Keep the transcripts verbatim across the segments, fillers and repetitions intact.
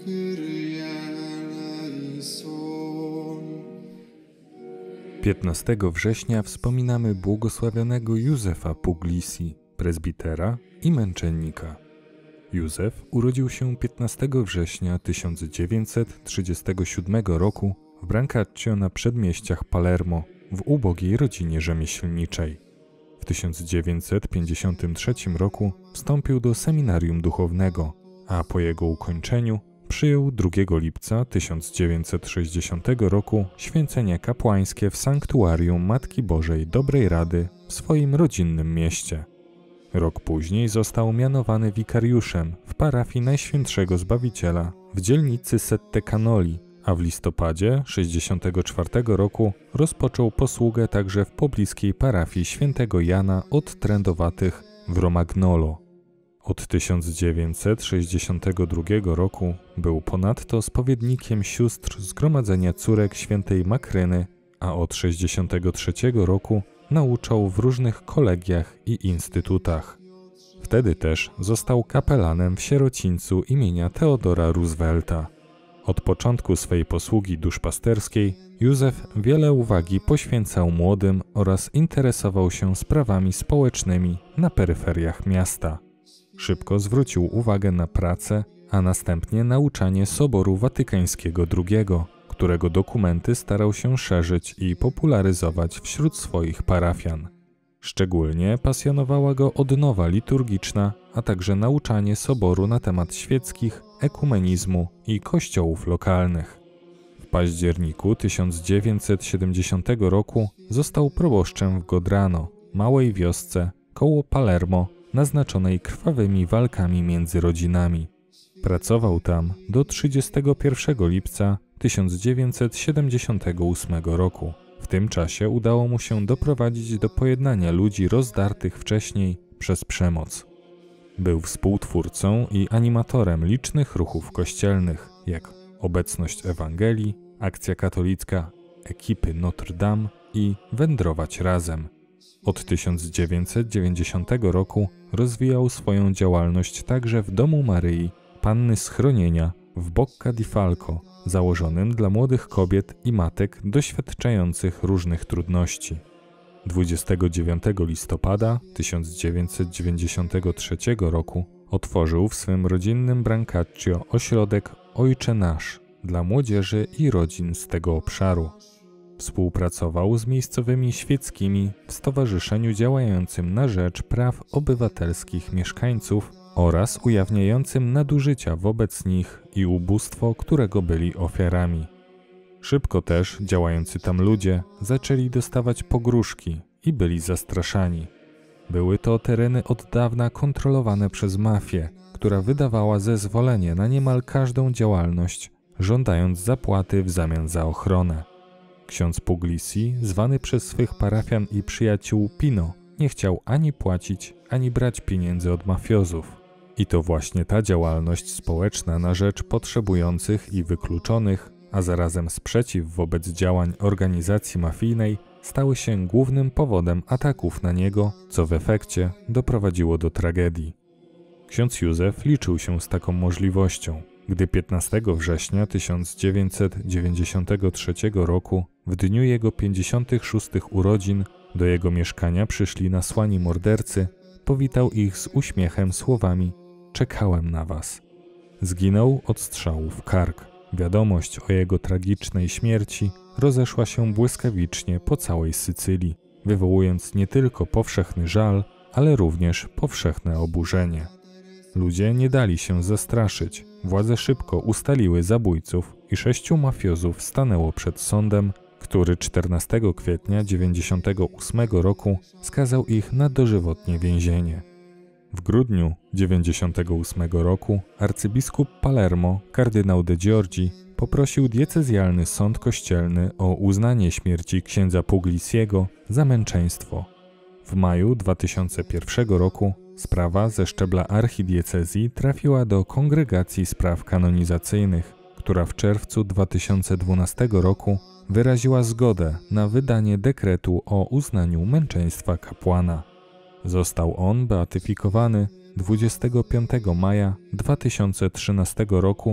piętnastego września wspominamy błogosławionego Józefa Puglisi, prezbitera i męczennika. Józef urodził się piętnastego września tysiąc dziewięćset trzydziestego siódmego roku w Brancaccio na przedmieściach Palermo w ubogiej rodzinie rzemieślniczej. W tysiąc dziewięćset pięćdziesiątym trzecim roku wstąpił do seminarium duchownego, a po jego ukończeniu przyjął drugiego lipca tysiąc dziewięćset sześćdziesiątego roku święcenie kapłańskie w sanktuarium Matki Bożej Dobrej Rady w swoim rodzinnym mieście. Rok później został mianowany wikariuszem w parafii Najświętszego Zbawiciela w dzielnicy Sette Canoli, a w listopadzie tysiąc dziewięćset sześćdziesiątego czwartego roku rozpoczął posługę także w pobliskiej parafii Świętego Jana od Trędowatych w Romagnolo. Od tysiąc dziewięćset sześćdziesiątego drugiego roku był ponadto spowiednikiem sióstr Zgromadzenia Córek Świętej Makryny, a od tysiąc dziewięćset sześćdziesiątego trzeciego roku nauczał w różnych kolegiach i instytutach. Wtedy też został kapelanem w sierocińcu imienia Theodora Roosevelta. Od początku swej posługi duszpasterskiej Józef wiele uwagi poświęcał młodym oraz interesował się sprawami społecznymi na peryferiach miasta. Szybko zwrócił uwagę na pracę, a następnie nauczanie Soboru Watykańskiego drugiego, którego dokumenty starał się szerzyć i popularyzować wśród swoich parafian. Szczególnie pasjonowała go odnowa liturgiczna, a także nauczanie Soboru na temat świeckich, ekumenizmu i kościołów lokalnych. W październiku tysiąc dziewięćset siedemdziesiątego roku został proboszczem w Godrano, małej wiosce koło Palermo, naznaczonej krwawymi walkami między rodzinami. Pracował tam do trzydziestego pierwszego lipca tysiąc dziewięćset siedemdziesiątego ósmego roku. W tym czasie udało mu się doprowadzić do pojednania ludzi rozdartych wcześniej przez przemoc. Był współtwórcą i animatorem licznych ruchów kościelnych, jak Obecność Ewangelii, Akcja Katolicka, Ekipy Notre Dame i Wędrować Razem. Od tysiąc dziewięćset dziewięćdziesiątego roku rozwijał swoją działalność także w Domu Maryi Panny Schronienia w Bocca di Falco, założonym dla młodych kobiet i matek doświadczających różnych trudności. dwudziestego dziewiątego listopada tysiąc dziewięćset dziewięćdziesiątego trzeciego roku otworzył w swym rodzinnym Brancaccio ośrodek Ojcze Nasz dla młodzieży i rodzin z tego obszaru. Współpracował z miejscowymi świeckimi w stowarzyszeniu działającym na rzecz praw obywatelskich mieszkańców oraz ujawniającym nadużycia wobec nich i ubóstwo, którego byli ofiarami. Szybko też działający tam ludzie zaczęli dostawać pogróżki i byli zastraszani. Były to tereny od dawna kontrolowane przez mafię, która wydawała zezwolenie na niemal każdą działalność, żądając zapłaty w zamian za ochronę. Ksiądz Puglisi, zwany przez swych parafian i przyjaciół Pino, nie chciał ani płacić, ani brać pieniędzy od mafiozów. I to właśnie ta działalność społeczna na rzecz potrzebujących i wykluczonych, a zarazem sprzeciw wobec działań organizacji mafijnej, stały się głównym powodem ataków na niego, co w efekcie doprowadziło do tragedii. Ksiądz Józef liczył się z taką możliwością, gdy piętnastego września tysiąc dziewięćset dziewięćdziesiątego trzeciego roku, w dniu jego pięćdziesiątych szóstych urodzin, do jego mieszkania przyszli nasłani mordercy, powitał ich z uśmiechem słowami: „Czekałem na was”. Zginął od strzału w kark. Wiadomość o jego tragicznej śmierci rozeszła się błyskawicznie po całej Sycylii, wywołując nie tylko powszechny żal, ale również powszechne oburzenie. Ludzie nie dali się zastraszyć. Władze szybko ustaliły zabójców i sześciu mafiozów stanęło przed sądem, który czternastego kwietnia dziewięćdziesiątego ósmego roku skazał ich na dożywotnie więzienie. W grudniu dziewięćdziesiątego ósmego roku arcybiskup Palermo, kardynał de Giorgi, poprosił diecezjalny sąd kościelny o uznanie śmierci księdza Puglisiego za męczeństwo. W maju dwa tysiące pierwszego roku sprawa ze szczebla archidiecezji trafiła do Kongregacji Spraw Kanonizacyjnych, która w czerwcu dwa tysiące dwunastego roku wyraziła zgodę na wydanie dekretu o uznaniu męczeństwa kapłana. Został on beatyfikowany dwudziestego piątego maja dwa tysiące trzynastego roku w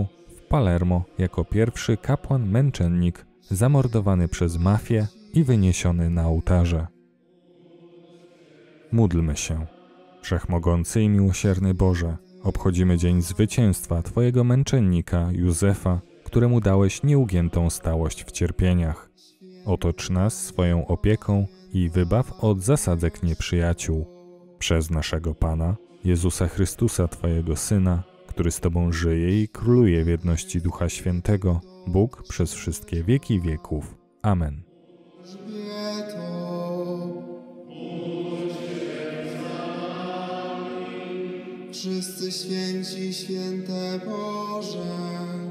Palermo jako pierwszy kapłan-męczennik zamordowany przez mafię i wyniesiony na ołtarze. Módlmy się. Wszechmogący i miłosierny Boże, obchodzimy dzień zwycięstwa Twojego męczennika Józefa, któremu dałeś nieugiętą stałość w cierpieniach. Otocz nas swoją opieką i wybaw od zasadzek nieprzyjaciół. Przez naszego Pana, Jezusa Chrystusa, Twojego Syna, który z Tobą żyje i króluje w jedności Ducha Świętego, Bóg przez wszystkie wieki wieków. Amen. Wszyscy święci, święte Boże,